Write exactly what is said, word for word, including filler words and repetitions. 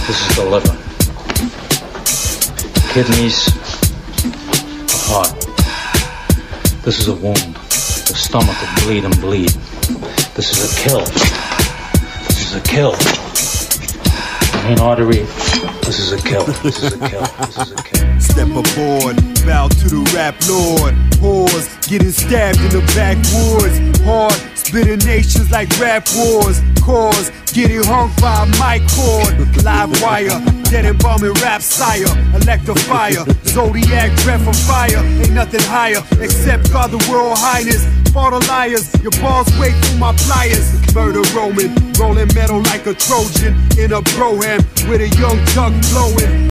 This is the liver. Kidneys, the heart. This is a wound. The stomach will bleed and bleed. This is a kill. This is a kill. The main artery. This is a kill. This is a kill. This is a kill. Step aboard, bow to the rap lord. Whores getting stabbed in the backwoods. Hard, spitting nations like rap wars. Cause getting hung by a mic cord. Live wire, dead and bombing rap sire. Electrifier, Zodiak, breath of fire. Ain't nothing higher except God the World Highness. For the liars, your balls wait for my pliers. Murder Roman, rolling metal like a Trojan in a pro-am with a young tuck blowing.